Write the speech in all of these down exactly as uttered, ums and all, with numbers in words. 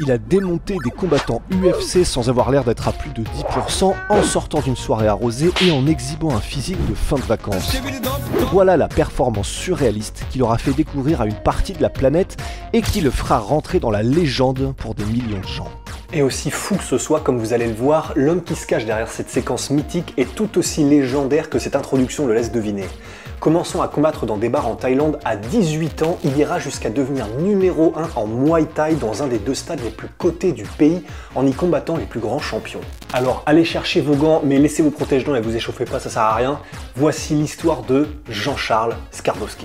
il a démonté des combattants U F C sans avoir l'air d'être à plus de dix pour cent, en sortant d'une soirée arrosée et en exhibant un physique de fin de vacances. Voilà la performance surréaliste qui leur a fait découvrir à une partie de la planète et qui le fera rentrer dans la légende pour des millions de gens. Et aussi fou que ce soit, comme vous allez le voir, l'homme qui se cache derrière cette séquence mythique est tout aussi légendaire que cette introduction le laisse deviner. Commençant à combattre dans des bars en Thaïlande à dix-huit ans, il ira jusqu'à devenir numéro un en Muay Thai dans un des deux stades les plus cotés du pays, en y combattant les plus grands champions. Alors allez chercher vos gants, mais laissez vos protège-dents et vous échauffez pas, ça sert à rien. Voici l'histoire de Jean-Charles Skarbowski.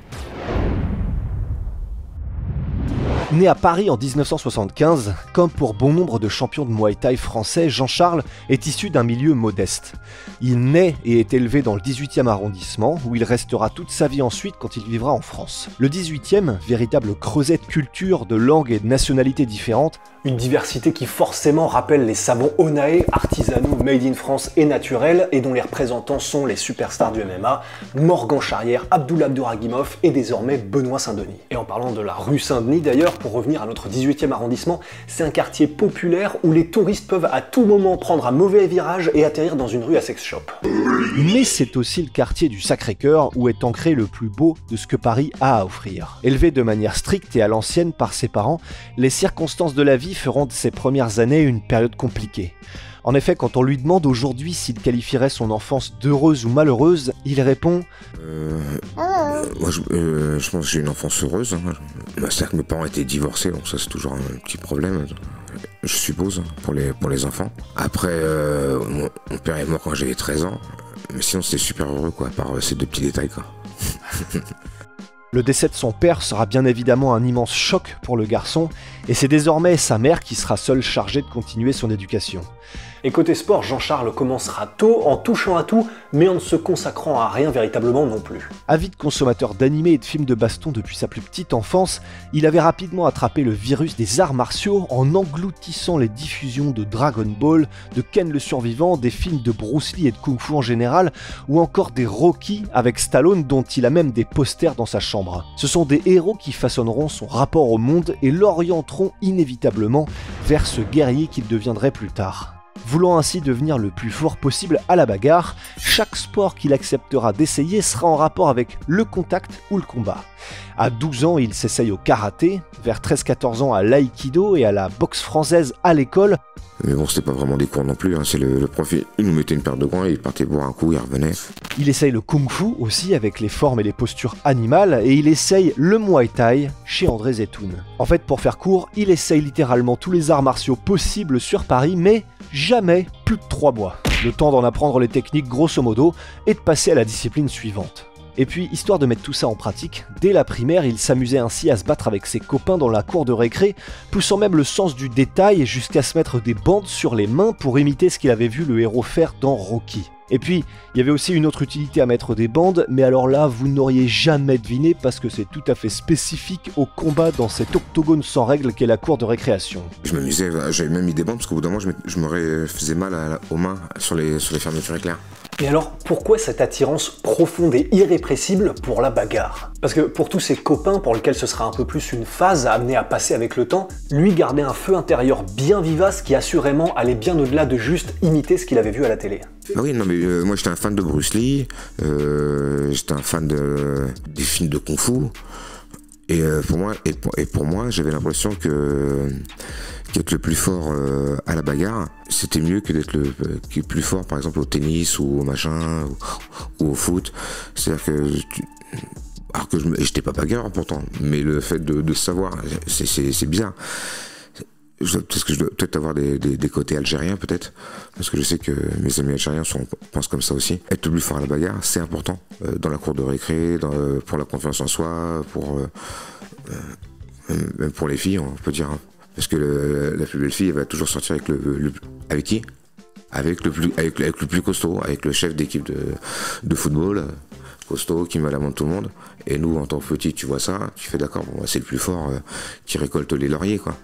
Né à Paris en mille neuf cent soixante-quinze, comme pour bon nombre de champions de Muay Thai français, Jean-Charles est issu d'un milieu modeste. Il naît et est élevé dans le dix-huitième arrondissement, où il restera toute sa vie ensuite quand il vivra en France. Le dix-huitième, véritable creuset de culture, de langues et de nationalités différentes, une diversité qui forcément rappelle les savons Onae, artisanaux, made in France et naturels, et dont les représentants sont les superstars du M M A, Morgan Charrière, Abdullah Abdouragimov et désormais Benoît Saint-Denis. Et en parlant de la rue Saint-Denis d'ailleurs, pour revenir à notre dix-huitième arrondissement, c'est un quartier populaire où les touristes peuvent à tout moment prendre un mauvais virage et atterrir dans une rue à sex shop. Mais c'est aussi le quartier du Sacré-Cœur où est ancré le plus beau de ce que Paris a à offrir. Élevé de manière stricte et à l'ancienne par ses parents, les circonstances de la vie feront de ses premières années une période compliquée. En effet, quand on lui demande aujourd'hui s'il qualifierait son enfance d'heureuse ou malheureuse, il répond euh, euh, moi, je, euh, je pense que j'ai une enfance heureuse. Hein. C'est-à-dire que mes parents étaient divorcés, donc ça c'est toujours un petit problème, je suppose, pour les, pour les enfants. Après, euh, mon, mon père est mort quand j'avais treize ans, mais sinon c'était super heureux, quoi, à part euh, ces deux petits détails, quoi. Le décès de son père sera bien évidemment un immense choc pour le garçon, et c'est désormais sa mère qui sera seule chargée de continuer son éducation. Et côté sport, Jean-Charles commencera tôt en touchant à tout, mais en ne se consacrant à rien véritablement non plus. Avide consommateur d'animés et de films de baston depuis sa plus petite enfance, il avait rapidement attrapé le virus des arts martiaux en engloutissant les diffusions de Dragon Ball, de Ken le Survivant, des films de Bruce Lee et de Kung Fu en général, ou encore des Rocky avec Stallone dont il a même des posters dans sa chambre. Ce sont des héros qui façonneront son rapport au monde et l'orienteront inévitablement vers ce guerrier qu'il deviendrait plus tard. Voulant ainsi devenir le plus fort possible à la bagarre, chaque sport qu'il acceptera d'essayer sera en rapport avec le contact ou le combat. À douze ans, il s'essaye au karaté, vers treize quatorze ans à l'aïkido et à la boxe française à l'école. Mais bon, c'était pas vraiment des cours non plus, hein. C'est le, le prof, il nous mettait une paire de gants et il partait boire un coup, il revenait. Il essaye le kung-fu aussi avec les formes et les postures animales et il essaye le muay thai chez André Zetoun. En fait, pour faire court, il essaye littéralement tous les arts martiaux possibles sur Paris, mais jamais plus de trois mois. Le temps d'en apprendre les techniques grosso modo et de passer à la discipline suivante. Et puis, histoire de mettre tout ça en pratique, dès la primaire, il s'amusait ainsi à se battre avec ses copains dans la cour de récré, poussant même le sens du détail jusqu'à se mettre des bandes sur les mains pour imiter ce qu'il avait vu le héros faire dans Rocky. Et puis, il y avait aussi une autre utilité à mettre des bandes, mais alors là, vous n'auriez jamais deviné parce que c'est tout à fait spécifique au combat dans cet octogone sans règles qu'est la cour de récréation. Je m'amusais, j'avais même mis des bandes parce qu'au bout d'un moment, je me, je me faisais mal à, aux mains sur les, sur les fermetures éclairs. Et alors, pourquoi cette attirance profonde et irrépressible pour la bagarre? Parce que pour tous ses copains pour lesquels ce sera un peu plus une phase amenée à passer avec le temps, lui gardait un feu intérieur bien vivace qui assurément allait bien au-delà de juste imiter ce qu'il avait vu à la télé. Ah oui, non mais euh, moi j'étais un fan de Bruce Lee, euh, j'étais un fan de, des films de Kung Fu, et, euh, pour, moi, et, pour, et pour moi j'avais l'impression que qu'être le plus fort euh, à la bagarre, c'était mieux que d'être le, le plus fort par exemple au tennis ou au machin, ou, ou au foot. C'est-à-dire que... Tu, alors que je j'étais pas bagarreur pourtant, mais le fait de, de savoir, c'est bizarre. Parce que je dois peut-être avoir des, des, des côtés algériens peut-être, parce que je sais que mes amis algériens sont, pensent comme ça aussi. Être le plus fort à la bagarre, c'est important, euh, dans la cour de récré, dans, euh, pour la confiance en soi, pour, euh, euh, même pour les filles, on peut dire. Hein. Parce que le, la plus belle fille, elle va toujours sortir avec le, le avec qui avec le, plus, avec, avec le plus costaud, avec le chef d'équipe de, de football, costaud, qui met à la main de tout le monde. Et nous, en tant que petit, tu vois ça, tu fais d'accord, bon, c'est le plus fort euh, qui récolte les lauriers, quoi.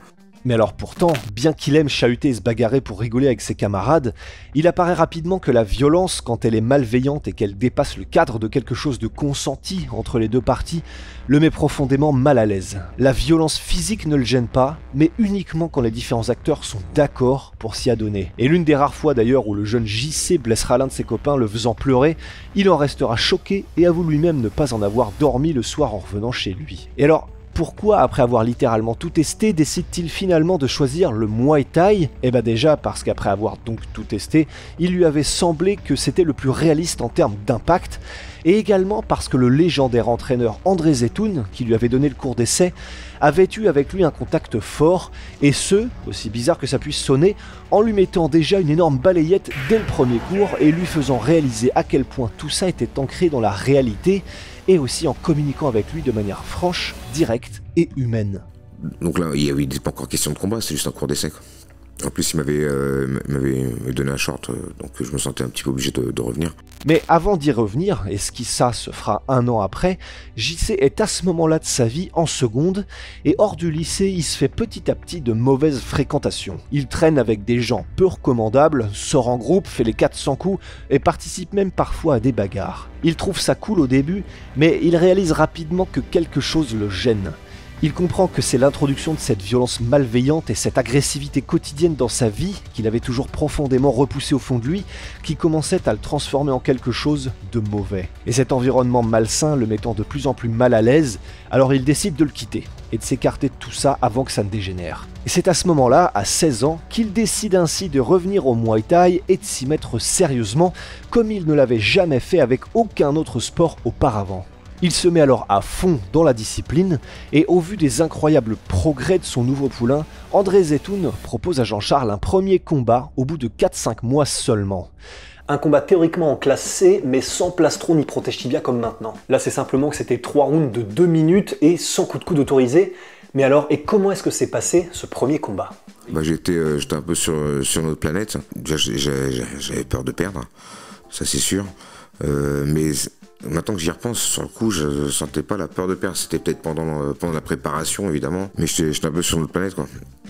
Mais alors pourtant, bien qu'il aime chahuter et se bagarrer pour rigoler avec ses camarades, il apparaît rapidement que la violence, quand elle est malveillante et qu'elle dépasse le cadre de quelque chose de consenti entre les deux parties, le met profondément mal à l'aise. La violence physique ne le gêne pas, mais uniquement quand les différents acteurs sont d'accord pour s'y adonner. Et l'une des rares fois d'ailleurs où le jeune J C blessera l'un de ses copains le faisant pleurer, il en restera choqué et avoue lui-même ne pas en avoir dormi le soir en revenant chez lui. Et alors, pourquoi, après avoir littéralement tout testé, décide-t-il finalement de choisir le Muay Thai? Eh ben déjà parce qu'après avoir donc tout testé, il lui avait semblé que c'était le plus réaliste en termes d'impact, et également parce que le légendaire entraîneur André Zetoun, qui lui avait donné le cours d'essai, avait eu avec lui un contact fort, et ce, aussi bizarre que ça puisse sonner, en lui mettant déjà une énorme balayette dès le premier cours et lui faisant réaliser à quel point tout ça était ancré dans la réalité, et aussi en communiquant avec lui de manière franche, directe et humaine. Donc là, il n'y avait pas encore question de combat, c'est juste un cours d'essai. En plus, il m'avait euh, m'avait donné un short, euh, donc je me sentais un petit peu obligé de, de revenir. Mais avant d'y revenir, et ce qui ça se fera un an après, J C est à ce moment-là de sa vie en seconde, et hors du lycée, il se fait petit à petit de mauvaises fréquentations. Il traîne avec des gens peu recommandables, sort en groupe, fait les quatre cents coups, et participe même parfois à des bagarres. Il trouve ça cool au début, mais il réalise rapidement que quelque chose le gêne. Il comprend que c'est l'introduction de cette violence malveillante et cette agressivité quotidienne dans sa vie, qu'il avait toujours profondément repoussé au fond de lui, qui commençait à le transformer en quelque chose de mauvais. Et cet environnement malsain le mettant de plus en plus mal à l'aise, alors il décide de le quitter et de s'écarter de tout ça avant que ça ne dégénère. Et c'est à ce moment-là, à seize ans, qu'il décide ainsi de revenir au Muay Thai et de s'y mettre sérieusement, comme il ne l'avait jamais fait avec aucun autre sport auparavant. Il se met alors à fond dans la discipline, et au vu des incroyables progrès de son nouveau poulain, André Zetoun propose à Jean-Charles un premier combat au bout de quatre cinq mois seulement. Un combat théoriquement en classe C, mais sans plastron ni protège tibia comme maintenant. Là, c'est simplement que c'était trois rounds de deux minutes et sans coup de coude autorisé. Mais alors, et comment est-ce que s'est passé ce premier combat? Bah, j'étais euh, j'étais un peu sur, sur notre planète. Déjà, j'avais peur de perdre, ça c'est sûr. Euh, mais maintenant que j'y repense, sur le coup, je sentais pas la peur de perdre. C'était peut-être pendant, pendant la préparation, évidemment. Mais j'étais un peu sur notre planète, quoi.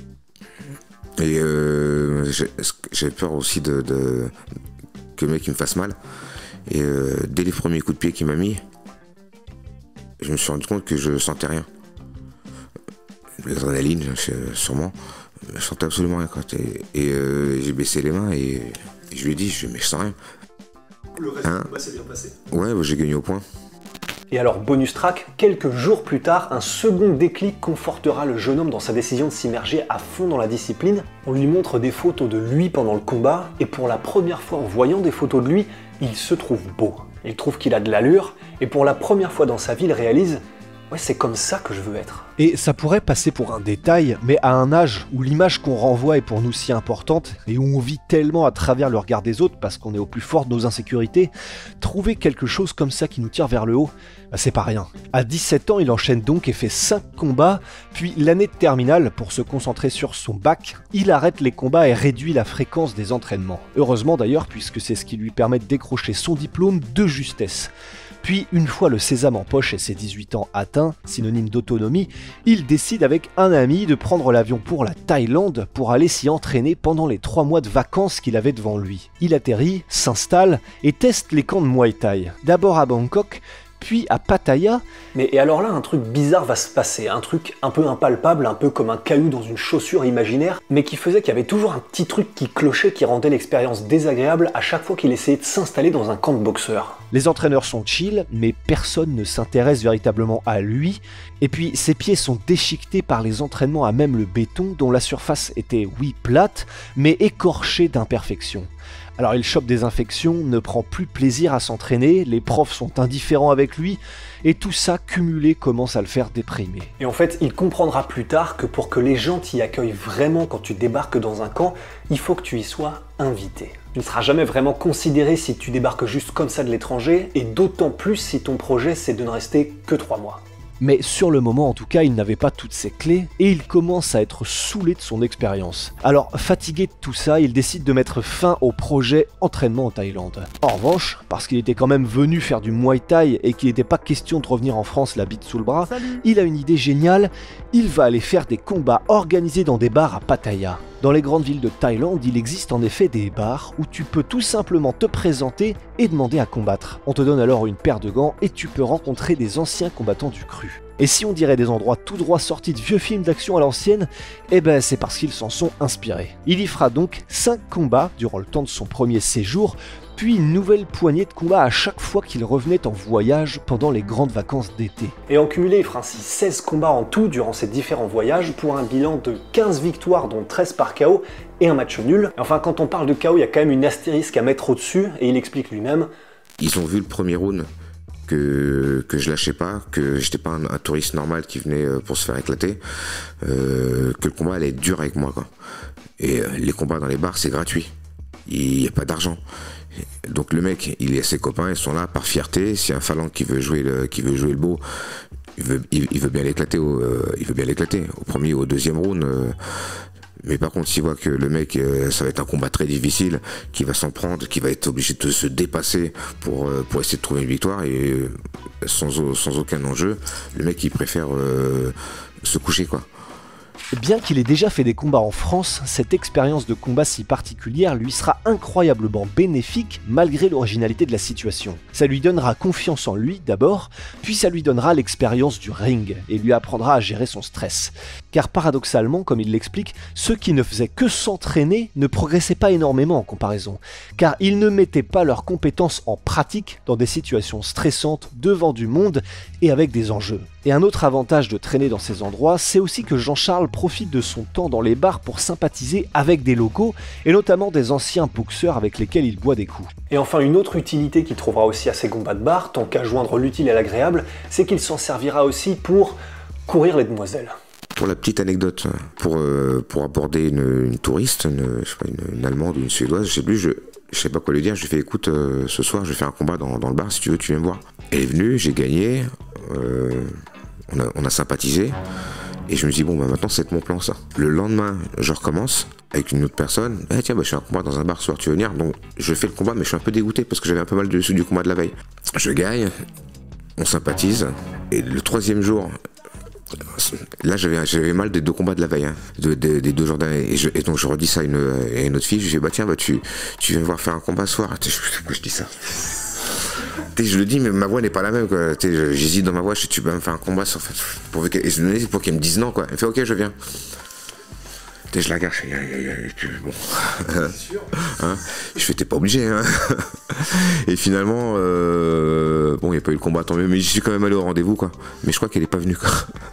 Et euh, j'avais peur aussi de, de, que le mec il me fasse mal. Et euh, dès les premiers coups de pied qu'il m'a mis, je me suis rendu compte que je sentais rien. L'adrénaline, sûrement. Je sentais absolument rien, quoi. Et, et euh, j'ai baissé les mains et, et je lui ai dit, je, mais je sens rien. Le reste hein du combat s'est bien passé. Ouais, bah, j'ai gagné au point. Et alors, bonus track, quelques jours plus tard, un second déclic confortera le jeune homme dans sa décision de s'immerger à fond dans la discipline. On lui montre des photos de lui pendant le combat, et pour la première fois en voyant des photos de lui, il se trouve beau. Il trouve qu'il a de l'allure, et pour la première fois dans sa vie, il réalise « Ouais, c'est comme ça que je veux être ». Et ça pourrait passer pour un détail, mais à un âge où l'image qu'on renvoie est pour nous si importante, et où on vit tellement à travers le regard des autres parce qu'on est au plus fort de nos insécurités, trouver quelque chose comme ça qui nous tire vers le haut, bah c'est pas rien. À dix-sept ans, il enchaîne donc et fait cinq combats, puis l'année de terminale, pour se concentrer sur son bac, il arrête les combats et réduit la fréquence des entraînements. Heureusement d'ailleurs, puisque c'est ce qui lui permet de décrocher son diplôme de justesse. Puis, une fois le sésame en poche et ses dix-huit ans atteints, synonyme d'autonomie, il décide avec un ami de prendre l'avion pour la Thaïlande pour aller s'y entraîner pendant les trois mois de vacances qu'il avait devant lui. Il atterrit, s'installe et teste les camps de Muay Thai. D'abord à Bangkok, puis à Pattaya. Mais et alors là, un truc bizarre va se passer, un truc un peu impalpable, un peu comme un caillou dans une chaussure imaginaire, mais qui faisait qu'il y avait toujours un petit truc qui clochait, qui rendait l'expérience désagréable à chaque fois qu'il essayait de s'installer dans un camp de boxeurs. Les entraîneurs sont chill, mais personne ne s'intéresse véritablement à lui, et puis ses pieds sont déchiquetés par les entraînements à même le béton, dont la surface était, oui, plate, mais écorchée d'imperfections. Alors il chope des infections, ne prend plus plaisir à s'entraîner, les profs sont indifférents avec lui, et tout ça cumulé commence à le faire déprimer. Et en fait, il comprendra plus tard que pour que les gens t'y accueillent vraiment quand tu débarques dans un camp, il faut que tu y sois invité. Tu ne seras jamais vraiment considéré si tu débarques juste comme ça de l'étranger, et d'autant plus si ton projet c'est de ne rester que trois mois. Mais sur le moment en tout cas, il n'avait pas toutes ses clés et il commence à être saoulé de son expérience. Alors fatigué de tout ça, il décide de mettre fin au projet entraînement en Thaïlande. En revanche, parce qu'il était quand même venu faire du Muay Thai et qu'il n'était pas question de revenir en France la bite sous le bras, Salut. Il a une idée géniale, il va aller faire des combats organisés dans des bars à Pattaya. Dans les grandes villes de Thaïlande, il existe en effet des bars où tu peux tout simplement te présenter et demander à combattre. On te donne alors une paire de gants et tu peux rencontrer des anciens combattants du cru. Et si on dirait des endroits tout droit sortis de vieux films d'action à l'ancienne, eh ben c'est parce qu'ils s'en sont inspirés. Il y fera donc cinq combats durant le temps de son premier séjour, puis une nouvelle poignée de combats à chaque fois qu'il revenait en voyage pendant les grandes vacances d'été. Et en cumulé, il fera ainsi seize combats en tout durant ces différents voyages pour un bilan de quinze victoires dont treize par K O et un match nul. Enfin, quand on parle de K O, il y a quand même une astérisque à mettre au-dessus et il explique lui-même. Ils ont vu le premier round que, que je lâchais pas, que j'étais pas un, un touriste normal qui venait pour se faire éclater, euh, que le combat allait être dur avec moi, quoi. Et euh, les combats dans les bars, c'est gratuit. Il n'y a pas d'argent. Donc le mec, il est ses copains, ils sont là par fierté. Si un phalange qui veut jouer le, qui veut jouer le beau, il veut, il, il veut bien l'éclater. Au, euh, il veut bien l'éclater au premier ou au deuxième round. Euh, mais par contre, s'il voit que le mec, euh, ça va être un combat très difficile, qu'il va s'en prendre, qu'il va être obligé de se dépasser pour euh, pour essayer de trouver une victoire et euh, sans sans aucun enjeu, le mec il préfère euh, se coucher, quoi. Bien qu'il ait déjà fait des combats en France, cette expérience de combat si particulière lui sera incroyablement bénéfique malgré l'originalité de la situation. Ça lui donnera confiance en lui d'abord, puis ça lui donnera l'expérience du ring et lui apprendra à gérer son stress. Car paradoxalement, comme il l'explique, ceux qui ne faisaient que s'entraîner ne progressaient pas énormément en comparaison, car ils ne mettaient pas leurs compétences en pratique dans des situations stressantes devant du monde et avec des enjeux. Et un autre avantage de traîner dans ces endroits, c'est aussi que Jean-Charles profite de son temps dans les bars pour sympathiser avec des locaux, et notamment des anciens boxeurs avec lesquels il boit des coups. Et enfin, une autre utilité qu'il trouvera aussi à ses combats de bar, tant qu'à joindre l'utile à l'agréable, c'est qu'il s'en servira aussi pour courir les demoiselles. Pour la petite anecdote, pour, euh, pour aborder une, une touriste, une, je sais pas, une, une Allemande ou une Suédoise, je sais plus, je, je sais pas quoi lui dire, je lui ai fait écoute, euh, ce soir je vais faire un combat dans, dans le bar, si tu veux, tu viens me voir. Elle est venue, j'ai gagné, euh, on, a, on a sympathisé, et je me dis bon bah maintenant c'est mon plan ça. Le lendemain, je recommence avec une autre personne, eh tiens bah je fais un combat dans un bar ce soir, tu veux venir? Donc je fais le combat, mais je suis un peu dégoûté parce que j'avais un peu mal dessus du combat de la veille. Je gagne, on sympathise, et le troisième jour, là j'avais j'avais mal des deux combats de la veille, hein, de, de, des deux jours d'année, et, et donc je redis ça à une, à une autre fille, je lui dis bah tiens bah tu, tu viens me voir faire un combat ce soir. Pourquoi je dis ça? Je le dis mais ma voix n'est pas la même, quoi. J'hésite dans ma voix, je dis tu peux me faire un combat sur, pour, et je pour qu'elle me dise non, quoi. Elle fait ok je viens. Et je la regarde, je fais bon. Hein, je fais t'es pas obligé, hein. Et finalement euh, bon il n'y a pas eu le combat tant mieux, mais j'y suis quand même allé au rendez-vous, quoi. Mais je crois qu'elle est pas venue, quoi.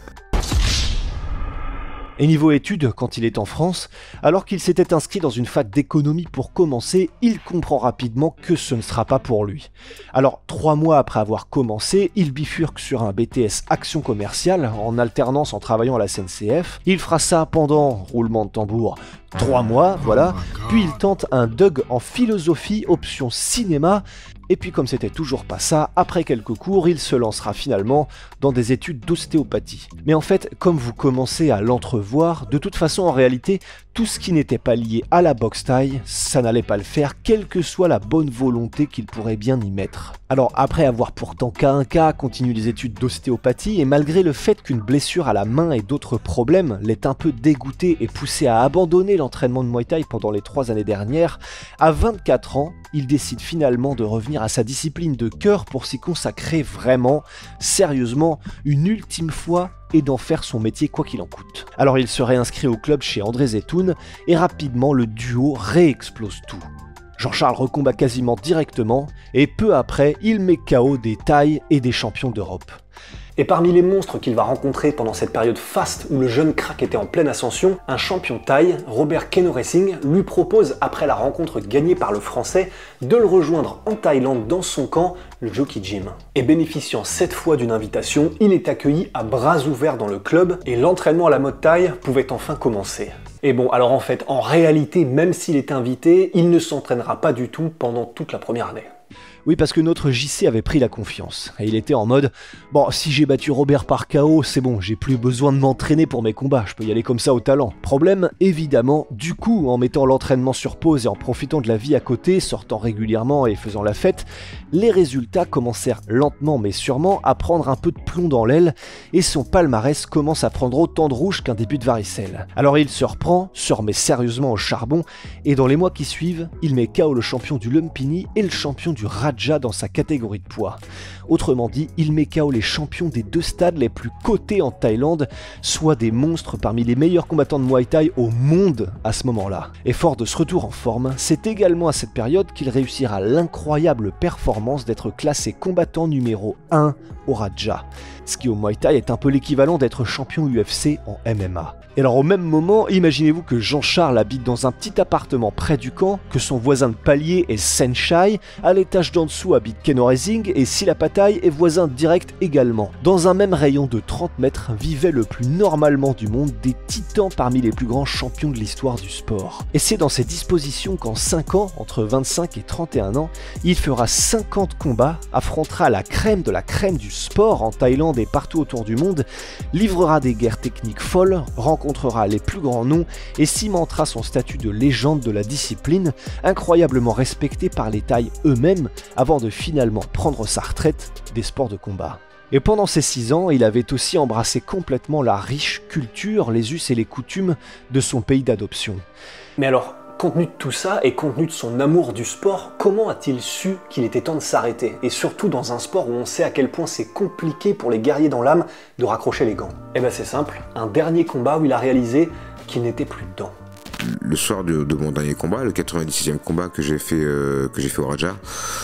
Et niveau études, quand il est en France, alors qu'il s'était inscrit dans une fac d'économie pour commencer, il comprend rapidement que ce ne sera pas pour lui. Alors, trois mois après avoir commencé, il bifurque sur un B T S Action Commerciale, en alternance en travaillant à la S N C F. Il fera ça pendant, roulement de tambour, trois mois, voilà. Puis il tente un D U G en philosophie, option cinéma. Et puis comme c'était toujours pas ça, après quelques cours, il se lancera finalement dans des études d'ostéopathie. Mais en fait, comme vous commencez à l'entrevoir, de toute façon en réalité, tout ce qui n'était pas lié à la boxe thaï, ça n'allait pas le faire, quelle que soit la bonne volonté qu'il pourrait bien y mettre. Alors après avoir pourtant cas un cas continué les études d'ostéopathie, et malgré le fait qu'une blessure à la main et d'autres problèmes l'ait un peu dégoûté et poussé à abandonner l'entraînement de Muay Thai pendant les trois années dernières, à vingt-quatre ans, il décide finalement de revenir à sa discipline de cœur pour s'y consacrer vraiment, sérieusement, une ultime fois et d'en faire son métier quoi qu'il en coûte. Alors il se réinscrit au club chez André Zetoun et rapidement le duo réexplose tout. Jean-Charles recombat quasiment directement et peu après il met K O des Thaïs et des champions d'Europe. Et parmi les monstres qu'il va rencontrer pendant cette période faste où le jeune crack était en pleine ascension, un champion thaï, Robert Keno Racing, lui propose, après la rencontre gagnée par le français, de le rejoindre en Thaïlande dans son camp, le Jockey Gym. Et bénéficiant cette fois d'une invitation, il est accueilli à bras ouverts dans le club et l'entraînement à la mode thaï pouvait enfin commencer. Et bon, alors en fait, en réalité, même s'il est invité, il ne s'entraînera pas du tout pendant toute la première année. Oui, parce que notre J C avait pris la confiance, et il était en mode « Bon, si j'ai battu Robert par K O, c'est bon, j'ai plus besoin de m'entraîner pour mes combats, je peux y aller comme ça au talent. » Problème, évidemment, du coup, en mettant l'entraînement sur pause et en profitant de la vie à côté, sortant régulièrement et faisant la fête, les résultats commencèrent lentement mais sûrement à prendre un peu de plomb dans l'aile, et son palmarès commence à prendre autant de rouge qu'un début de varicelle. Alors il se reprend, se remet sérieusement au charbon, et dans les mois qui suivent, il met K O le champion du Lumpini et le champion du Raja dans sa catégorie de poids. Autrement dit, il met K O les champions des deux stades les plus cotés en Thaïlande, soit des monstres parmi les meilleurs combattants de Muay Thai au monde à ce moment-là. Et fort de ce retour en forme, c'est également à cette période qu'il réussira l'incroyable performance d'être classé combattant numéro un au Raja, ce qui au Muay Thai est un peu l'équivalent d'être champion U F C en M M A. Et alors au même moment, imaginez-vous que Jean-Charles habite dans un petit appartement près du camp, que son voisin de palier est Senshai, à l'étage d'en dessous habite Kenorezing et Silapatay est voisin direct également. Dans un même rayon de trente mètres vivait le plus normalement du monde des titans parmi les plus grands champions de l'histoire du sport. Et c'est dans ces dispositions qu'en cinq ans, entre vingt-cinq et trente et un ans, il fera cinquante combats, affrontera la crème de la crème du sport en Thaïlande et partout autour du monde, livrera des guerres techniques folles, rencontrera les plus grands noms et cimentera son statut de légende de la discipline, incroyablement respecté par les Thaïs eux-mêmes avant de finalement prendre sa retraite des sports de combat. Et pendant ces six ans, il avait aussi embrassé complètement la riche culture, les us et les coutumes de son pays d'adoption. Mais alors, compte tenu de tout ça et compte tenu de son amour du sport, comment a-t-il su qu'il était temps de s'arrêter? Et surtout dans un sport où on sait à quel point c'est compliqué pour les guerriers dans l'âme de raccrocher les gants. Eh ben c'est simple, un dernier combat où il a réalisé qu'il n'était plus dedans. Le soir de, de mon dernier combat, le quatre-vingt-dix-sixième combat que j'ai fait, euh, que j'ai fait au Raja,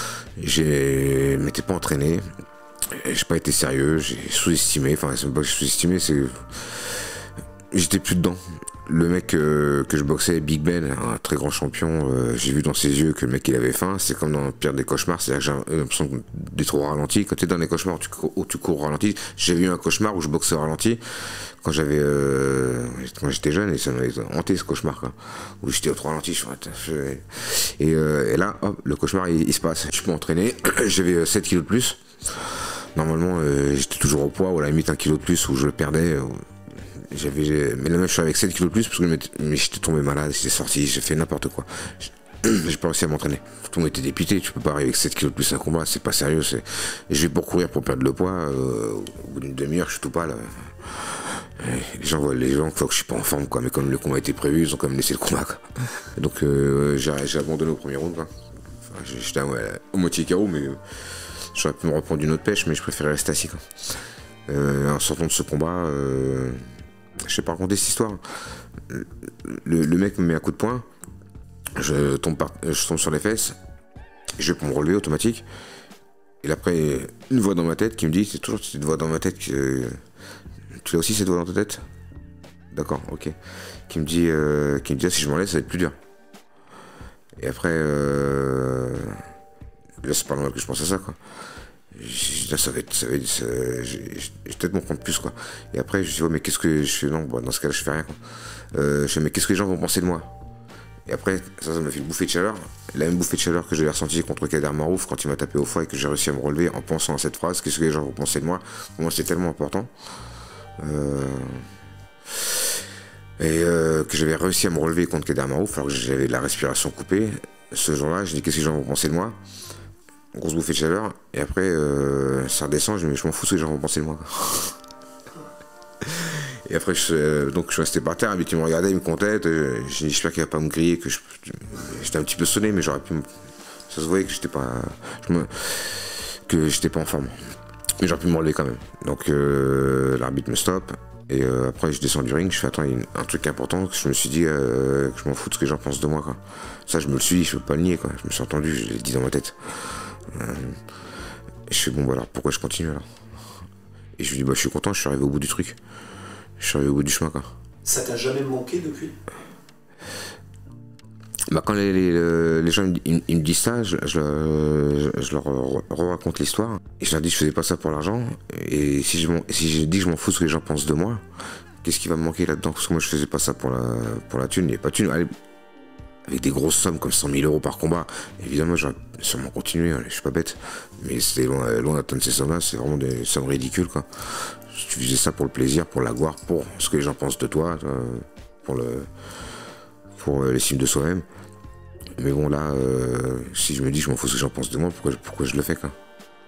je ne m'étais pas entraîné, j'ai pas été sérieux, j'ai sous-estimé, enfin c'est même pas que j'ai sous-estimé, c'est... J'étais plus dedans. Le mec euh, que je boxais, Big Ben, un très grand champion, euh, j'ai vu dans ses yeux que le mec il avait faim. C'est comme dans le pire des cauchemars, c'est-à-dire que j'ai l'impression d'être au ralenti. Quand tu es dans les cauchemars où tu, cours, où tu cours au ralenti, j'ai vu un cauchemar où je boxais au ralenti quand j'avais, euh, quand j'étais jeune, et ça m'avait hanté ce cauchemar, quoi. Où j'étais au trop ralenti, je, je, et, euh, et là, hop, le cauchemar il, il se passe. Je peux m'entraîner, j'avais sept kilos de plus. Normalement, euh, j'étais toujours au poids, ou à la limite un kilo de plus où je le perdais. Où, J'avais, mais là même je suis avec sept kilos de plus parce que mais j'étais tombé malade, j'étais sorti, j'ai fait n'importe quoi. J'ai pas réussi à m'entraîner. Tout le monde était dépité, tu peux pas arriver avec sept kilos de plus à un combat, c'est pas sérieux. C'est... Je vais pour courir pour perdre le poids, euh, au bout d'une demi-heure je suis tout pâle. Les gens voient les gens que je suis pas en forme quoi, mais comme le combat était prévu, ils ont quand même laissé le combat quoi. Donc euh, j'ai, j'ai abandonné au premier round quoi. Enfin, j'étais ouais, au moitié K O, mais j'aurais pu me reprendre une autre pêche, mais je préférais rester assis quoi. Euh, en sortant de ce combat, euh, je sais pas raconter cette histoire. Le, le mec me met un coup de poing, je tombe, par, je tombe sur les fesses, je vais pour me relever automatique. Et là, après, une voix dans ma tête qui me dit, c'est toujours cette voix dans ma tête que. Tu as aussi cette voix dans ta tête? D'accord, ok. Qui me dit, euh, qui me dit ah, si je m'en laisse, ça va être plus dur. Et après, euh, là, c'est pas normal que je pense à ça, quoi. Là, ça va être, ça va être, ça, je vais peut-être m'en prendre plus, quoi. Et après, je dis, oh, mais qu'est-ce que je fais? Non, bon, dans ce cas-là, je fais rien, quoi. Euh, je fais, mais qu'est-ce que les gens vont penser de moi? Et après, ça, ça m'a fait une bouffée de chaleur. La même bouffée de chaleur que j'avais ressentie contre Kader Marouf quand il m'a tapé au foie et que j'ai réussi à me relever en pensant à cette phrase, qu'est-ce que les gens vont penser de moi? Pour moi, c'est tellement important. Euh... Et euh, que j'avais réussi à me relever contre Kader Marouf alors que j'avais la respiration coupée. Ce jour-là, je dis qu'est-ce que les gens vont penser de moi? Grosse bouffée de chaleur. Et après, euh, ça redescend, je, je m'en fous ce que les gens vont penser de moi. Et après, je, euh, donc je suis resté par terre, mais il me regardait, il me comptait. Euh, j'ai dit, j'espère qu'il va pas me griller, que je, j'étais un petit peu sonné, mais j'aurais pu me, ça se voyait que j'étais pas, je me, que j'étais pas en forme. Mais j'aurais pu me relever quand même. Donc euh, l'arbitre me stoppe. Et euh, après, je descends du ring, je fais, attends, il y a un truc important, que je me suis dit euh, que je m'en fous de ce que les gens pensent de moi, quoi. Ça, je me le suis dit, je peux pas le nier, quoi. Je me suis entendu, je l'ai dit dans ma tête. Euh, et je fais, bon, bah alors, pourquoi je continue, alors? Et je lui dis, bah, je suis content, je suis arrivé au bout du truc. Je suis arrivé au bout du chemin, quoi. Ça t'a jamais manqué depuis? Bah, quand les, les, les gens ils, ils me disent ça, je, je, je leur raconte l'histoire. Et je leur dis que je faisais pas ça pour l'argent. Et si je, si je dis que je m'en fous de ce que les gens pensent de moi, qu'est-ce qui va me manquer là-dedans? Parce que moi, je faisais pas ça pour la, pour la thune. Il n'y a pas de thune. Allez, avec des grosses sommes comme cent mille euros par combat. Évidemment, j'aurais sûrement continué, hein, je suis pas bête. Mais c'était loin, loin d'atteindre ces sommes-là, c'est vraiment des sommes ridicules, quoi. Tu faisais ça pour le plaisir, pour la gloire, pour ce que les gens pensent de toi, pour le, pour l'estime de soi-même. Mais bon, là, euh, si je me dis je m'en fous ce que j'en pense de moi, pourquoi, pourquoi je le fais, quoi.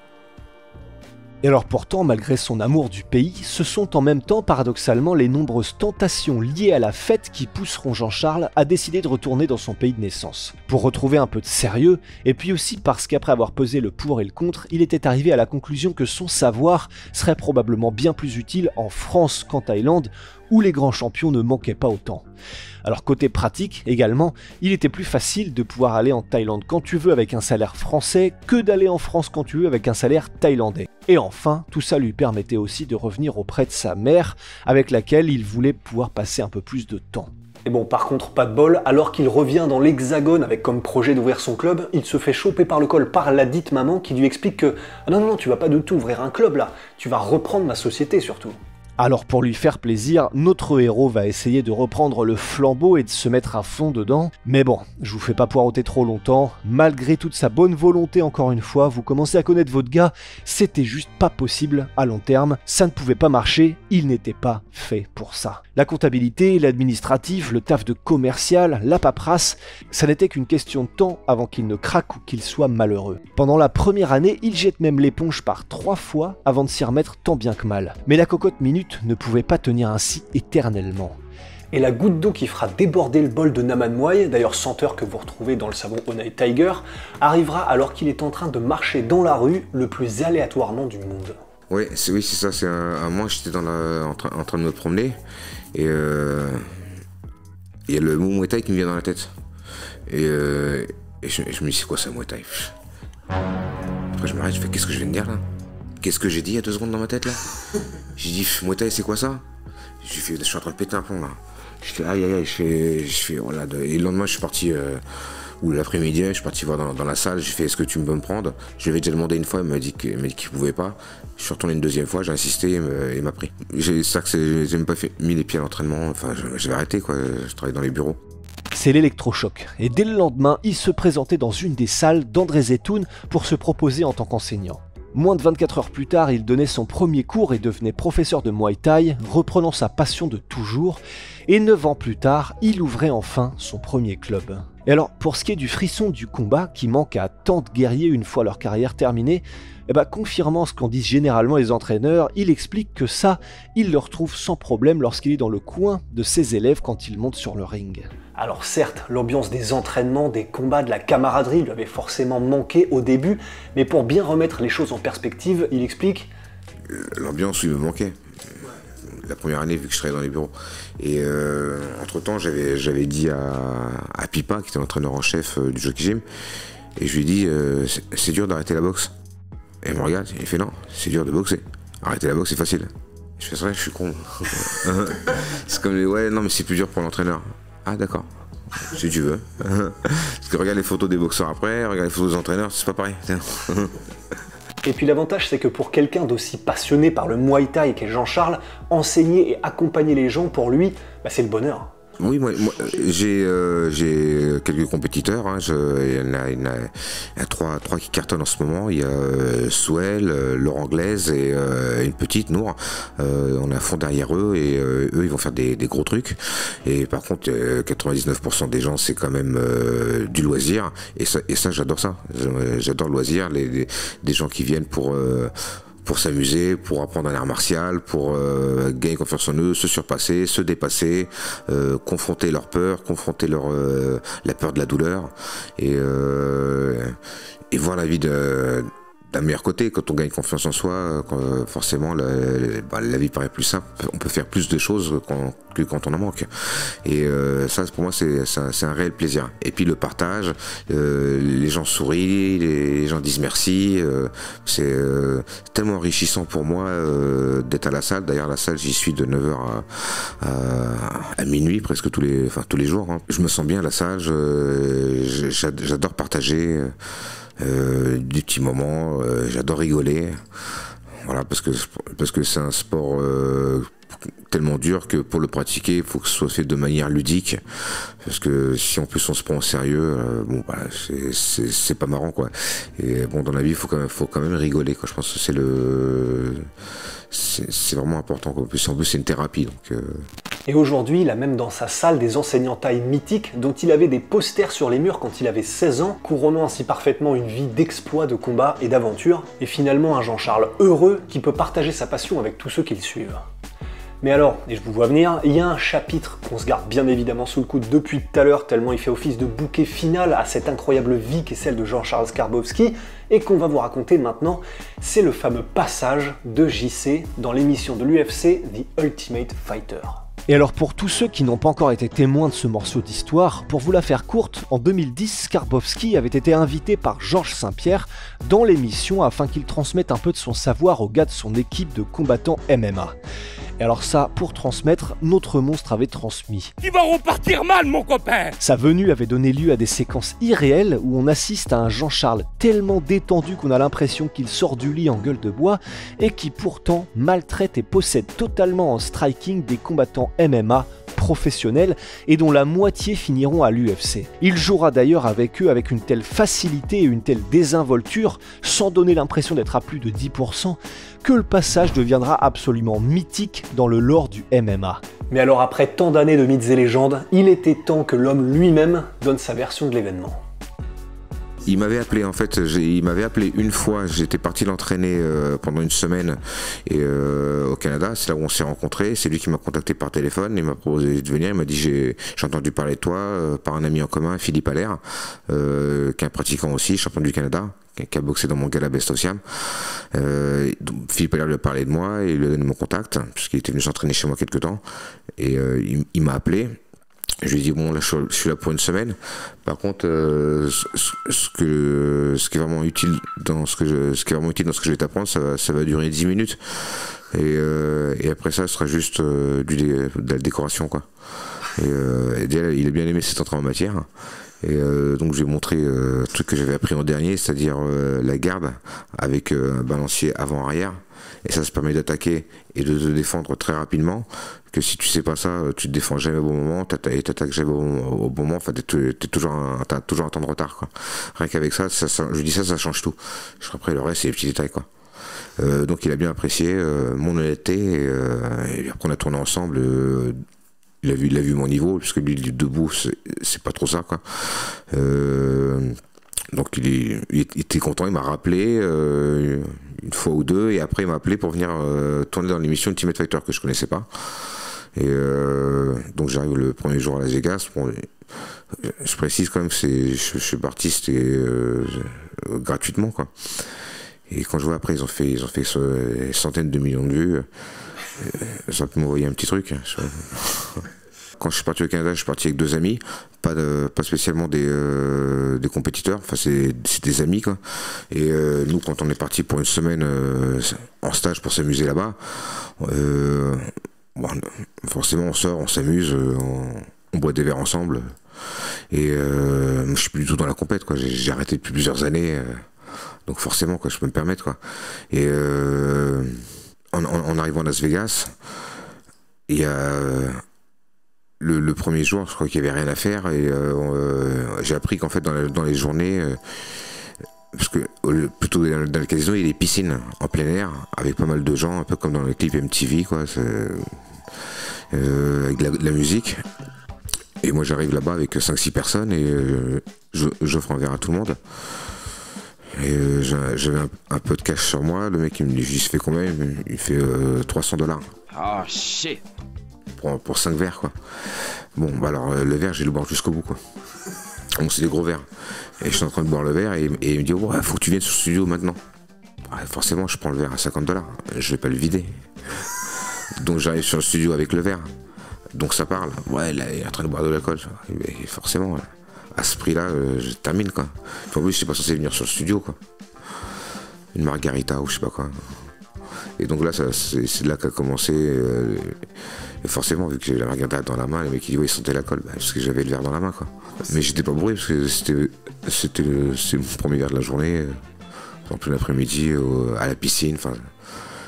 Et alors pourtant, malgré son amour du pays, ce sont en même temps paradoxalement les nombreuses tentations liées à la fête qui pousseront Jean-Charles à décider de retourner dans son pays de naissance. Pour retrouver un peu de sérieux, et puis aussi parce qu'après avoir pesé le pour et le contre, il était arrivé à la conclusion que son savoir serait probablement bien plus utile en France qu'en Thaïlande, où les grands champions ne manquaient pas autant. Alors côté pratique également, il était plus facile de pouvoir aller en Thaïlande quand tu veux avec un salaire français que d'aller en France quand tu veux avec un salaire thaïlandais. Et enfin, tout ça lui permettait aussi de revenir auprès de sa mère, avec laquelle il voulait pouvoir passer un peu plus de temps. Et bon, par contre, pas de bol, alors qu'il revient dans l'Hexagone avec comme projet d'ouvrir son club, il se fait choper par le col par la dite maman qui lui explique que ah non, non, non, tu vas pas du tout ouvrir un club là, tu vas reprendre ma société surtout. Alors pour lui faire plaisir, notre héros va essayer de reprendre le flambeau et de se mettre à fond dedans. Mais bon, je vous fais pas poireauter trop longtemps, malgré toute sa bonne volonté encore une fois, vous commencez à connaître votre gars, c'était juste pas possible à long terme, ça ne pouvait pas marcher, il n'était pas fait pour ça. La comptabilité, l'administratif, le taf de commercial, la paperasse, ça n'était qu'une question de temps avant qu'il ne craque ou qu'il soit malheureux. Pendant la première année, il jette même l'éponge par trois fois avant de s'y remettre tant bien que mal. Mais la cocotte minute ne pouvait pas tenir ainsi éternellement. Et la goutte d'eau qui fera déborder le bol de Naman Moy, d'ailleurs senteur que vous retrouvez dans le savon Onai Tiger, arrivera alors qu'il est en train de marcher dans la rue le plus aléatoirement du monde. Ouais, c'est oui, c'est ça. C'est un, un moment, j'étais dans la, en, train, en train de me promener et euh, il y a le mot Muay Thai qui me vient dans la tête. Et, euh, et je, je me dis, c'est quoi ça, Muay Thai? Après, je m'arrête, je fais, qu'est-ce que je viens de dire là? Qu'est-ce que j'ai dit il y a deux secondes dans ma tête là? J'ai dit, Muay Thai, c'est quoi ça? Je fais, je suis en train de péter un plomb là. Je fais, aïe aïe aïe, je fais, je fais, voilà. Et le lendemain, je suis parti, euh, ou l'après-midi, je suis parti voir dans, dans la salle. J'ai fait, est-ce que tu peux me prendre? Je lui avais déjà demandé une fois, il m'a dit qu'il ne pouvait pas. Je suis retourné une deuxième fois, j'ai insisté, et il m'a pris. C'est ça que j'ai même pas fait, mis les pieds à l'entraînement. Enfin, j'avais arrêté quoi. Je travaillais dans les bureaux. C'est l'électrochoc, et dès le lendemain, il se présentait dans une des salles d'André Zetoun pour se proposer en tant qu'enseignant. Moins de vingt-quatre heures plus tard, il donnait son premier cours et devenait professeur de Muay Thai, reprenant sa passion de toujours, et neuf ans plus tard, il ouvrait enfin son premier club. Et alors, pour ce qui est du frisson du combat, qui manque à tant de guerriers une fois leur carrière terminée, eh ben, confirmant ce qu'en disent généralement les entraîneurs, il explique que ça, il le retrouve sans problème lorsqu'il est dans le coin de ses élèves quand il monte sur le ring. Alors certes, l'ambiance des entraînements, des combats, de la camaraderie lui avait forcément manqué au début, mais pour bien remettre les choses en perspective, il explique... L'ambiance lui me manquait. La première année, vu que je travaillais dans les bureaux. Et euh, entre-temps, j'avais j'avais dit à, à Pipa, qui était l'entraîneur en chef euh, du Jockey Gym, et je lui ai dit, euh, c'est dur d'arrêter la boxe. Et il me regarde, il fait non, c'est dur de boxer. Arrêter la boxe, c'est facile. Je fais ça, je suis con. C'est comme, ouais, non, mais c'est plus dur pour l'entraîneur. Ah, d'accord, si tu veux. Parce que regarde les photos des boxeurs après, regarde les photos des entraîneurs, c'est pas pareil. Et puis l'avantage, c'est que pour quelqu'un d'aussi passionné par le Muay Thai qu'est Jean-Charles, enseigner et accompagner les gens, pour lui, bah, c'est le bonheur. Oui, moi, moi j'ai euh, quelques compétiteurs. Hein, je, il, y en a, il, y en a, il y a trois, trois qui cartonnent en ce moment. Il y a euh, Souel, euh, Laurent Anglaise et euh, une petite, Nour. Euh, on est à fond derrière eux et euh, eux, ils vont faire des, des gros trucs. Et par contre, euh, quatre-vingt-dix-neuf pour cent des gens, c'est quand même euh, du loisir. Et ça, et ça j'adore ça. J'adore le loisir. Les, les, des gens qui viennent pour... Euh, pour s'amuser, pour apprendre un art martial, pour euh, gagner confiance en eux, se surpasser, se dépasser, euh, confronter leur peur, confronter leur euh, la peur de la douleur et, euh, et voir la vie de d'un meilleur côté. Quand on gagne confiance en soi, quand, forcément la, la, la vie paraît plus simple, on peut faire plus de choses quand, que quand on en manque. Et euh, ça, pour moi, c'est un, un réel plaisir. Et puis le partage, euh, les gens sourient, les, les gens disent merci. Euh, c'est euh, tellement enrichissant pour moi euh, d'être à la salle. D'ailleurs, la salle, j'y suis de neuf heures à, à, à minuit, presque tous les, enfin, tous les jours. Hein. Je me sens bien à la salle, j'adore partager. Euh, des petits moments, euh, j'adore rigoler. Voilà, parce que parce que c'est un sport euh, tellement dur que pour le pratiquer, il faut que ce soit fait de manière ludique. Parce que si en plus on se prend au sérieux, euh, bon, bah, c'est pas marrant, quoi. Et bon, dans la vie, il faut quand même, faut quand même rigoler, quoi. Je pense que c'est le, c'est vraiment important, quoi. En plus, en plus c'est une thérapie, donc. Euh... Et aujourd'hui, il a même dans sa salle des enseignants taille mythiques dont il avait des posters sur les murs quand il avait seize ans, couronnant ainsi parfaitement une vie d'exploits, de combats et d'aventures, et finalement un Jean-Charles heureux qui peut partager sa passion avec tous ceux qui le suivent. Mais alors, et je vous vois venir, il y a un chapitre qu'on se garde bien évidemment sous le coude depuis tout à l'heure, tellement il fait office de bouquet final à cette incroyable vie qu'est celle de Jean-Charles Skarbowski, et qu'on va vous raconter maintenant, c'est le fameux passage de J C dans l'émission de l'U F C The Ultimate Fighter. Et alors pour tous ceux qui n'ont pas encore été témoins de ce morceau d'histoire, pour vous la faire courte, en deux mille dix, Skarbowski avait été invité par Georges Saint-Pierre dans l'émission afin qu'il transmette un peu de son savoir aux gars de son équipe de combattants M M A. Et alors ça, pour transmettre, notre monstre avait transmis. Tu vas repartir mal, mon copain! Sa venue avait donné lieu à des séquences irréelles où on assiste à un Jean-Charles tellement détendu qu'on a l'impression qu'il sort du lit en gueule de bois et qui pourtant maltraite et possède totalement en striking des combattants M M A professionnels et dont la moitié finiront à l'U F C. Il jouera d'ailleurs avec eux avec une telle facilité et une telle désinvolture, sans donner l'impression d'être à plus de dix pour cent, que le passage deviendra absolument mythique dans le lore du M M A. Mais alors après tant d'années de mythes et légendes, il était temps que l'homme lui-même donne sa version de l'événement. Il m'avait appelé en fait, il m'avait appelé une fois, j'étais parti l'entraîner euh, pendant une semaine et, euh, au Canada, c'est là où on s'est rencontrés, c'est lui qui m'a contacté par téléphone, il m'a proposé de venir, il m'a dit j'ai entendu parler de toi euh, par un ami en commun, Philippe Allaire, euh, qui est un pratiquant aussi, champion du Canada, qui a boxé dans mon gala Best of Siam. Euh, Philippe Allaire lui a parlé de moi et il lui a donné mon contact, puisqu'il était venu s'entraîner chez moi quelques temps, et euh, il, il m'a appelé. Je lui ai dit bon là je suis là pour une semaine. Par contre euh, ce, ce que ce qui est vraiment utile dans ce que je, ce qui est vraiment utile dans ce que je vais t'apprendre, ça va ça va durer dix minutes et, euh, et après ça ce sera juste euh, du de la décoration quoi. Et, euh, et déjà, il a bien aimé cette entrée en matière. Et euh, donc j'ai montré euh, le truc que j'avais appris en dernier, c'est-à-dire euh, la garde avec euh, un balancier avant-arrière. Et ça se permet d'attaquer et de te défendre très rapidement. Que si tu sais pas ça, tu te défends jamais au bon moment, t'attaques jamais au bon, au bon moment. Enfin, t'es toujours un, t'as toujours un temps de retard, quoi. Rien qu'avec ça, ça, ça, je dis ça, ça change tout. Après, le reste, c'est les petits détails, quoi. Euh, donc, il a bien apprécié euh, mon honnêteté. Et, euh, et après, on a tourné ensemble. Euh, il a vu, il a vu mon niveau, puisque lui, debout, c'est pas trop ça, quoi. Euh, donc, il, est, il était content. Il m'a rappelé. Euh, une fois ou deux, et après il m'a appelé pour venir euh, tourner dans l'émission Ultimate Fighter que je connaissais pas. Et euh, donc j'arrive le premier jour à Las Vegas. Bon, je précise quand même que c'est, je, je suis parti c'était euh, gratuitement quoi. Et quand je vois après ils ont fait ils ont fait des centaines de millions de vues. Ça peut m'envoyer un petit truc. Quand je suis parti au Canada, je suis parti avec deux amis, pas, de, pas spécialement des, euh, des compétiteurs, enfin c'est des amis quoi. Et euh, nous, quand on est parti pour une semaine euh, en stage pour s'amuser là-bas, euh, bon, forcément on sort, on s'amuse, on, on boit des verres ensemble. Et euh, je suis plus du tout dans la compète quoi. J'ai arrêté depuis plusieurs années, euh, donc forcément quoi, je peux me permettre quoi. Et euh, en, en, en arrivant à Las Vegas, il y a Le, le premier jour, je crois qu'il n'y avait rien à faire et euh, euh, j'ai appris qu'en fait dans, la, dans les journées, euh, parce que euh, plutôt dans, dans le casino il y a des piscines en plein air avec pas mal de gens, un peu comme dans les clips M T V quoi, euh, avec de la, de la musique. Et moi j'arrive là-bas avec cinq six personnes et euh, j'offre un verre à tout le monde. Et euh, j'avais un, un peu de cash sur moi. Le mec il me dit je fais combien? Il fait euh, trois cents dollars. Oh shit. Pour, pour cinq verres quoi. Bon bah alors euh, le verre j'ai le boire jusqu'au bout quoi. Bon c'est des gros verres. Et je suis en train de boire le verre et, et il me dit oh, faut que tu viennes sur le studio maintenant. Ouais, forcément je prends le verre à cinquante dollars. Je vais pas le vider. Donc j'arrive sur le studio avec le verre. Donc ça parle. Ouais là, il est en train de boire de l'alcool. Forcément à ce prix là euh, je termine quoi. En plus je suis pas censé venir sur le studio quoi. Une margarita ou je sais pas quoi. Et donc là, c'est là qu'a commencé. Euh, forcément, vu que j'avais la margarita dans la main, les mecs ils ouais, ils sentaient l'alcool, bah, parce que j'avais le verre dans la main, quoi. Mais j'étais pas bourré, parce que c'était mon premier verre de la journée, euh, en plein après-midi, à la piscine.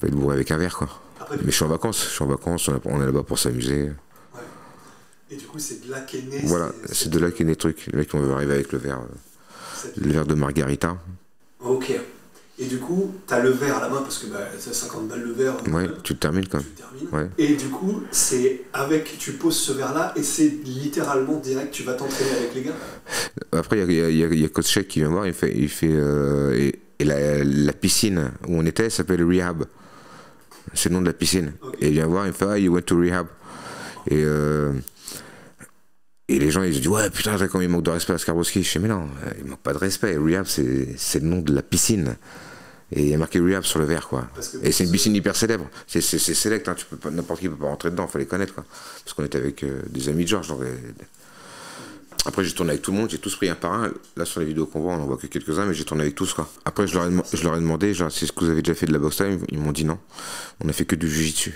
pas être bourré avec un verre, quoi. Après, Mais je suis en vacances, je suis en vacances, on, a- on est là-bas pour s'amuser. Ouais. Et du coup, c'est de là qu'est né. Voilà, c'est de là qu'est né le truc. Les mecs, on veut arriver avec le verre, euh, le verre de margarita. Ok. Et du coup, t'as le verre à la main parce que bah, c'est cinquante balles le verre. Ouais, euh, tu te termines quand tu même. termines. Ouais. Et du coup, c'est avec, tu poses ce verre-là et c'est littéralement direct, tu vas t'entraîner avec les gars. Après, il y a, y a, y a Coach Check qui vient voir, il fait, il fait euh, et, et la, la piscine où on était s'appelle Rehab. C'est le nom de la piscine. Okay. Et il vient voir, il me fait ah, you went to Rehab. Et, euh, et les gens, ils se disent ouais, putain, comme il manque de respect à Skarbowski. Je dis mais non, il manque pas de respect. Rehab, c'est le nom de la piscine. Et il y a marqué Rehab sur le verre, quoi. Et c'est une piscine hyper célèbre. C'est select, hein, tu peux pas, n'importe qui peut pas rentrer dedans, il faut les connaître, quoi. Parce qu'on était avec euh, des amis de Georges. Donc, euh, après, j'ai tourné avec tout le monde, j'ai tous pris un par un. Là, sur les vidéos qu'on voit, on en voit que quelques-uns, mais j'ai tourné avec tous, quoi. Après, je leur ai, je leur ai demandé, genre, c'est ce que vous avez déjà fait de la boxe time. Ils m'ont dit non. On a fait que du jiu-jitsu.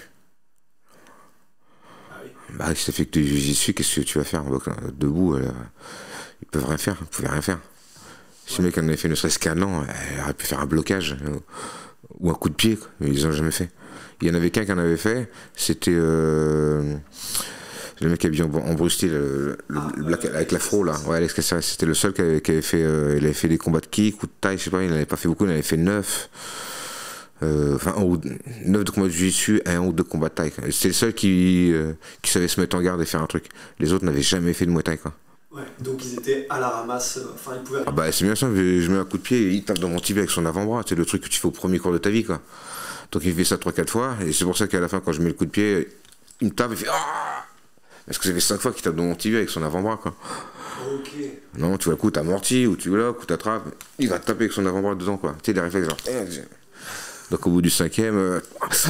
Ah oui. Bah, si t'as fait que du jiu-jitsu, qu'est-ce que tu vas faire en boxe, debout, euh, ils peuvent rien faire, ils pouvaient rien faire. Si le mec en avait fait ne serait-ce qu'un an, il aurait pu faire un blocage euh, ou un coup de pied, quoi. Mais ils n'ont jamais fait. Il y en avait qu'un qui en avait fait, c'était euh, le mec habillé en, en Bruce Lee, le, le, ah, le black euh, avec l'afro là. Ouais, Alex Caceres, c'était le seul qui avait, qui avait fait, euh, il avait fait des combats de kick ou de taille, je sais pas, il n'avait pas fait beaucoup, il en avait fait neuf. Euh, enfin, neuf de combats de jiu-jitsu, un ou deux combats de taille. C'était le seul qui, euh, qui savait se mettre en garde et faire un truc. Les autres n'avaient jamais fait de muay thai, quoi. Ouais, donc ils étaient à la ramasse, enfin ils pouvaient... Ah bah c'est bien ça, je mets un coup de pied et il tape dans mon tibia avec son avant-bras, c'est le truc que tu fais au premier cours de ta vie, quoi. Donc il fait ça trois quatre fois, et c'est pour ça qu'à la fin quand je mets le coup de pied, il me tape, il fait ah. Parce que ça fait cinq fois qu'il tape dans mon tibia avec son avant-bras, quoi. Ok. Non, tu vois le coup, t'amortis, ou tu bloques, ou t'attrapes, il va te taper avec son avant-bras dedans, quoi. Tu sais, les réflexes, genre... Donc au bout du cinquième... Euh...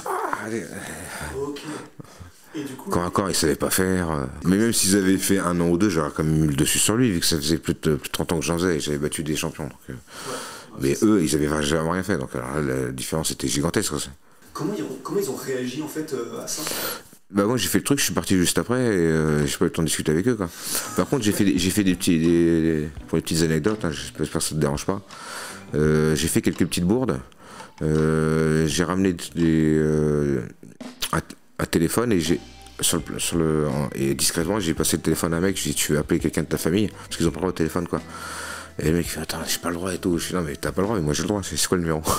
Ok. Et du coup, corps à corps, ils savaient pas faire. Mais même s'ils avaient fait un an ou deux, j'aurais quand même eu le dessus sur lui, vu que ça faisait plus de, plus de trente ans que j'en faisais et j'avais battu des champions. Donc, euh... ouais, mais eux, ils avaient jamais rien fait. Donc alors, la différence était gigantesque. Comment ils ont, comment ils ont réagi en fait euh, à ça? Bah moi j'ai fait le truc, je suis parti juste après et euh, j'ai pas eu le temps de discuter avec eux, quoi. Par contre j'ai fait, j'ai fait des petits, des, pour les petites anecdotes, hein, j'espère que ça te dérange pas. Euh, j'ai fait quelques petites bourdes. Euh, j'ai ramené des, euh, un, un téléphone et j'ai sur le, sur le et discrètement j'ai passé le téléphone à un mec. Je lui ai dit tu veux appeler quelqu'un de ta famille parce qu'ils ont pas le droit au téléphone, quoi. Et le mec il fait attends j'ai pas le droit et tout. Je dis non mais t'as pas le droit mais moi j'ai le droit. C'est quoi le numéro?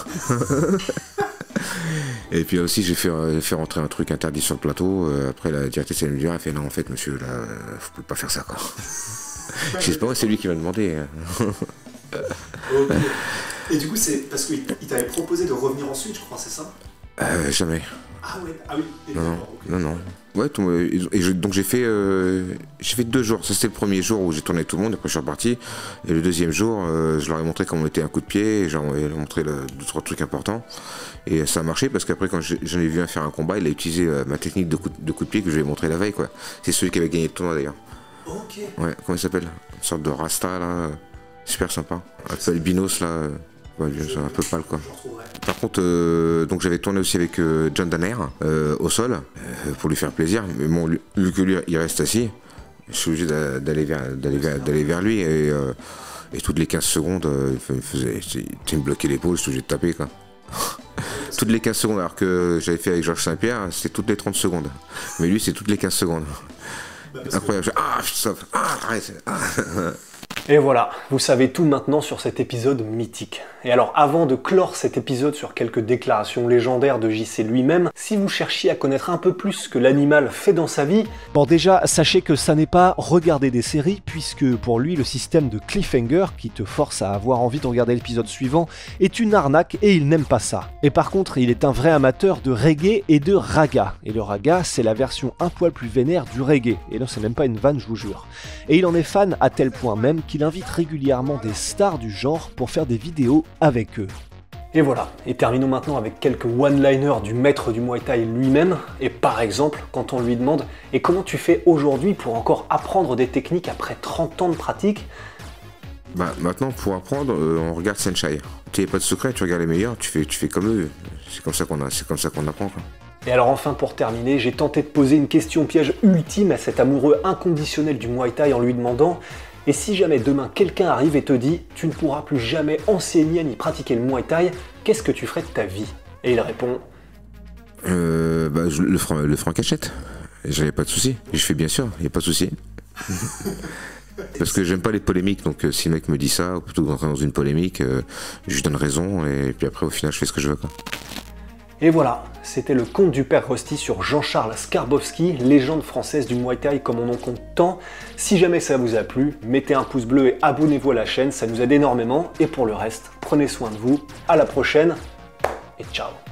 Et puis aussi j'ai fait, euh, fait rentrer un truc interdit sur le plateau. Euh, après la directrice elle me dit elle fait non en fait monsieur là euh, vous pouvez pas faire ça, quoi. Je sais pas, c'est lui qui m'a demandé. Okay. Et du coup c'est parce qu'il t'avait proposé de revenir ensuite, je crois, c'est ça? Euh, jamais. Ah ouais, ah oui. Et non, non, okay. non, non. Ouais, tout, et je, donc j'ai fait, euh, j'ai fait deux jours. Ça c'était le premier jour où j'ai tourné avec tout le monde. Après je suis reparti. Et le deuxième jour, euh, je leur ai montré comment on mettait un coup de pied. Et je leur ai montré le, deux trois trucs importants. Et ça a marché parce qu'après quand j'en ai vu un faire un combat, il a utilisé euh, ma technique de coup de, coup de pied que je lui ai montré la veille, quoi. C'est celui qui avait gagné le tournoi d'ailleurs. Ok. Ouais, comment il s'appelle? Une sorte de Rasta là, super sympa. Un peu albinos là. Ouais, c'est un peu pâle, quoi. Par contre, euh, donc j'avais tourné aussi avec euh, John Danner euh, au sol euh, pour lui faire plaisir. Mais bon, lui, lui que lui, il reste assis. Je suis obligé d'aller vers, d'aller vers, d'aller vers lui et, euh, et toutes les quinze secondes, euh, il faisait, il me bloquait l'épaule, je suis obligé de taper, quoi. Toutes les quinze secondes, alors que j'avais fait avec Georges Saint-Pierre, c'est toutes les trente secondes. Mais lui, c'est toutes les quinze secondes. Incroyable. Je... Ah, stop. Ah, arrête. Ah. Et voilà, vous savez tout maintenant sur cet épisode mythique. Et alors avant de clore cet épisode sur quelques déclarations légendaires de J C lui-même, si vous cherchiez à connaître un peu plus ce que l'animal fait dans sa vie... Bon déjà, sachez que ça n'est pas regarder des séries, puisque pour lui le système de cliffhanger, qui te force à avoir envie de regarder l'épisode suivant, est une arnaque et il n'aime pas ça. Et par contre, il est un vrai amateur de reggae et de raga. Et le raga, c'est la version un poil plus vénère du reggae. Et non, c'est même pas une vanne, je vous jure. Et il en est fan à tel point même qu'il invite régulièrement des stars du genre pour faire des vidéos avec eux. Et voilà, et terminons maintenant avec quelques one-liners du maître du Muay Thai lui-même. Et par exemple, quand on lui demande « Et comment tu fais aujourd'hui pour encore apprendre des techniques après trente ans de pratique ?» Bah maintenant, pour apprendre, euh, on regarde Senshai. Tu n'as pas de secret, tu regardes les meilleurs, tu fais, tu fais comme eux. C'est comme ça qu'on a, c'est comme ça qu'on apprend, quoi. Et alors enfin, pour terminer, j'ai tenté de poser une question piège ultime à cet amoureux inconditionnel du Muay Thai en lui demandant « Et si jamais demain quelqu'un arrive et te dit « Tu ne pourras plus jamais enseigner ni pratiquer le Muay Thai, qu'est-ce que tu ferais de ta vie ?» Et il répond euh, bah, je, le, franc, le franc cachette. J'avais pas de souci. Je fais bien sûr, il n'y a pas de souci. Parce que j'aime pas les polémiques, donc euh, si le mec me dit ça, plutôt que d'entrer dans une polémique, euh, je lui donne raison, et puis après au final je fais ce que je veux, quoi. Et voilà, c'était le conte du père Rusty sur Jean-Charles Skarbowski, légende française du Muay Thai comme on en compte tant. Si jamais ça vous a plu, mettez un pouce bleu et abonnez-vous à la chaîne, ça nous aide énormément. Et pour le reste, prenez soin de vous, à la prochaine, et ciao.